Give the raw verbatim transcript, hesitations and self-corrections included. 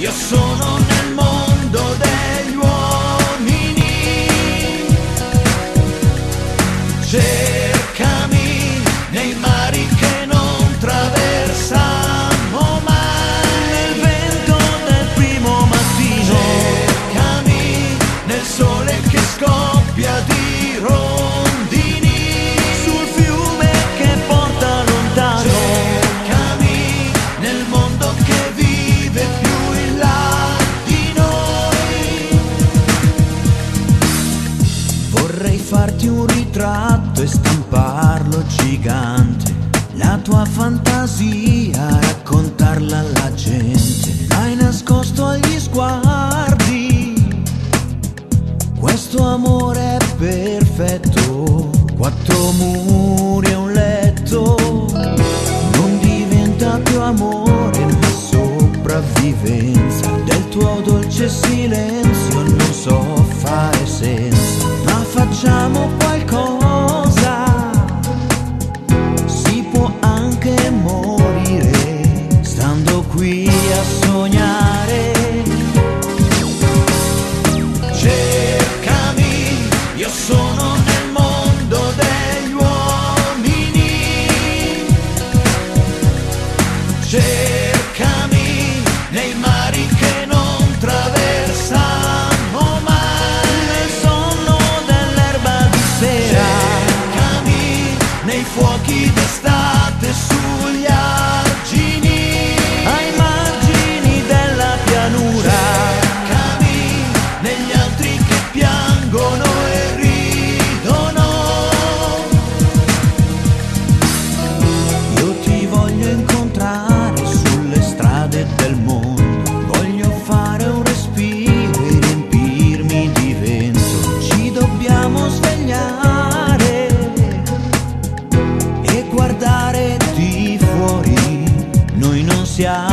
io sono nel mondo degli uomini. Cercami nei mari che non traversamo mai, nel vento del primo mattino. cercami nel sole che scoppia di rondini, Sul fiume che porta lontano. cercami nel mondo che vive più in là di noi. Vorrei farti un ritratto e stamparlo gigante, la tua fantasia, raccontarla alla gente. L'hai nascosto agli sguardi, questo amore è perfetto. Quattro muri e un letto, non diventa più amore ma sopravvivenza del tuo dolce silenzio. Non so fare senza, ma facciamo qualcosa. Si può anche morire stando qui a sognare. Cercami, io sono nel mondo degli uomini. Cercami nei mari che non traversamo mai, Nel sonno dell'erba di sera, cercami nei fuochi d'estate sugli argini, ai margini della pianura. cercami negli altri che piangono e ridono. Io ti voglio incontrare sulle strade del mondo, voglio fare un respiro e riempirmi di vento. Ci dobbiamo svegliare e guardare di fuori, noi non siamo